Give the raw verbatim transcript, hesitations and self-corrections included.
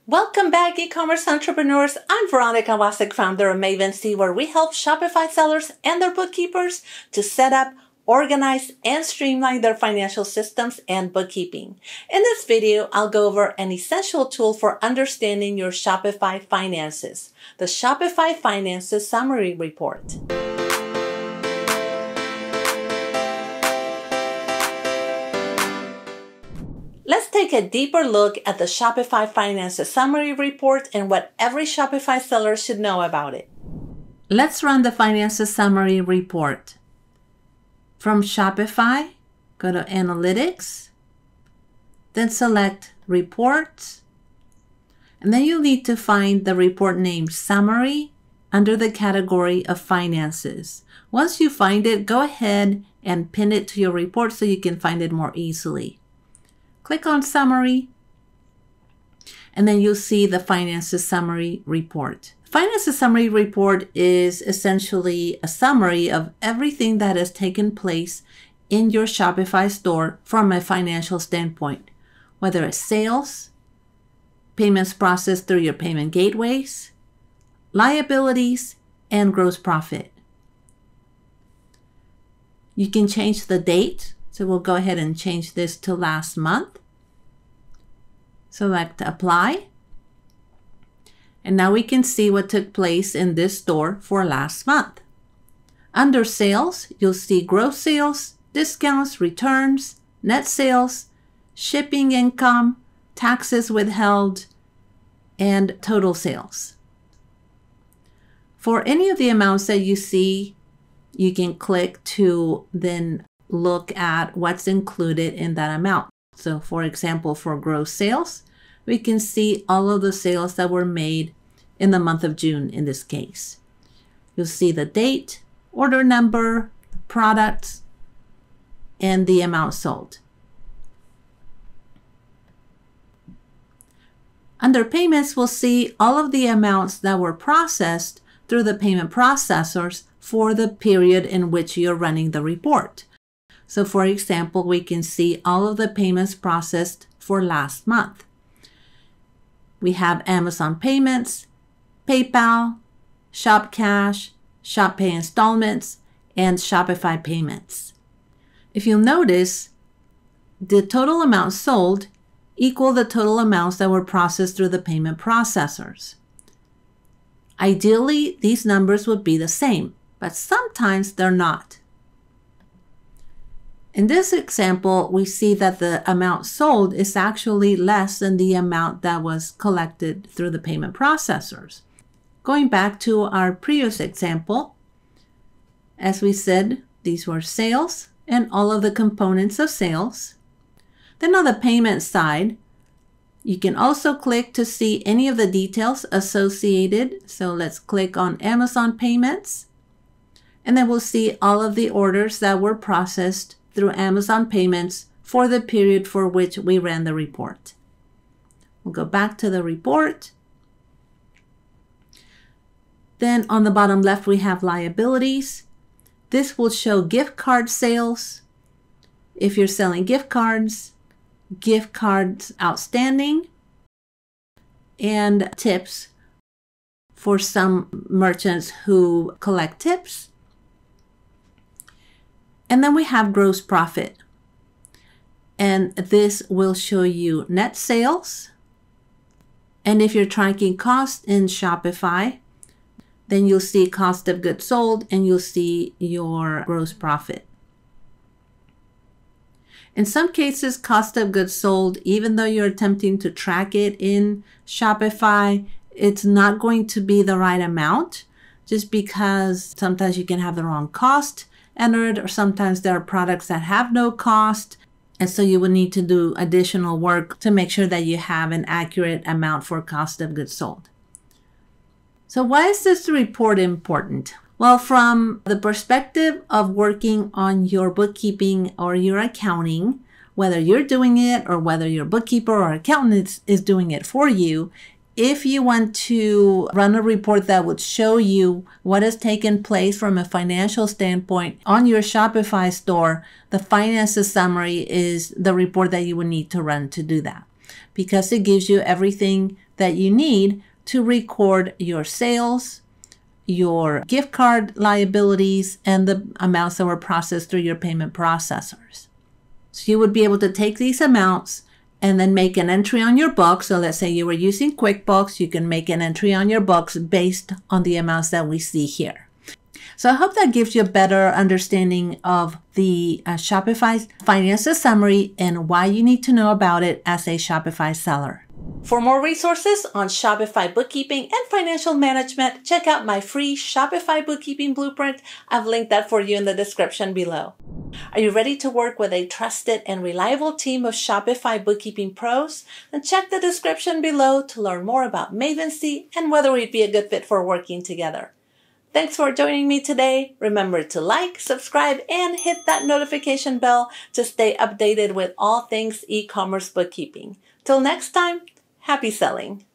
Welcome back, e-commerce entrepreneurs. I'm Veronica Wasik, founder of Mavency, where we help Shopify sellers and their bookkeepers to set up, organize, and streamline their financial systems and bookkeeping. In this video, I'll go over an essential tool for understanding your Shopify finances, the Shopify Finances Summary report. Let's take a deeper look at the Shopify Finances Summary report and what every Shopify seller should know about it. Let's run the Finances Summary report. From Shopify, go to Analytics, then select Reports, and then you'll need to find the report named Summary under the category of Finances. Once you find it, go ahead and pin it to your report so you can find it more easily. Click on Summary, and then you'll see the Finances Summary report. Finances Summary report is essentially a summary of everything that has taken place in your Shopify store from a financial standpoint, whether it's sales, payments processed through your payment gateways, liabilities, and gross profit. You can change the date. So we'll go ahead and change this to last month. Select Apply. And now we can see what took place in this store for last month. Under Sales, you'll see gross sales, discounts, returns, net sales, shipping income, taxes withheld, and total sales. For any of the amounts that you see, you can click to then look at what's included in that amount. So for example, for gross sales, we can see all of the sales that were made in the month of June in this case. You'll see the date, order number, products, and the amount sold. Under payments, we'll see all of the amounts that were processed through the payment processors for the period in which you're running the report. So for example, we can see all of the payments processed for last month. We have Amazon Payments, PayPal, Shop Cash, Shop Pay Installments, and Shopify Payments. If you'll notice, the total amounts sold equal the total amounts that were processed through the payment processors. Ideally, these numbers would be the same, but sometimes they're not. In this example, we see that the amount sold is actually less than the amount that was collected through the payment processors. Going back to our previous example, as we said, these were sales and all of the components of sales. Then on the payment side, you can also click to see any of the details associated. So let's click on Amazon Payments, and then we'll see all of the orders that were processed through Amazon Payments for the period for which we ran the report. We'll go back to the report. Then on the bottom left, we have liabilities. This will show gift card sales. If you're selling gift cards, gift cards outstanding, and tips for some merchants who collect tips. And then we have gross profit. And this will show you net sales. And if you're tracking costs in Shopify, then you'll see cost of goods sold and you'll see your gross profit. In some cases, cost of goods sold, even though you're attempting to track it in Shopify, it's not going to be the right amount, just because sometimes you can have the wrong cost entered, or sometimes there are products that have no cost, and so you would need to do additional work to make sure that you have an accurate amount for cost of goods sold. So why is this report important? Well, from the perspective of working on your bookkeeping or your accounting, whether you're doing it or whether your bookkeeper or accountant is, is doing it for you, if you want to run a report that would show you what has taken place from a financial standpoint on your Shopify store, the Finances Summary is the report that you would need to run to do that. because it gives you everything that you need to record your sales, your gift card liabilities, and the amounts that were processed through your payment processors. So you would be able to take these amounts and then make an entry on your books. So let's say you were using QuickBooks, you can make an entry on your books based on the amounts that we see here. So I hope that gives you a better understanding of the uh, Shopify Finances Summary and why you need to know about it as a Shopify seller. For more resources on Shopify bookkeeping and financial management, check out my free Shopify bookkeeping blueprint. I've linked that for you in the description below. Are you ready to work with a trusted and reliable team of Shopify bookkeeping pros? Then check the description below to learn more about Mavency and whether we'd be a good fit for working together. Thanks for joining me today. Remember to like, subscribe, and hit that notification bell to stay updated with all things e-commerce bookkeeping. Till next time, happy selling.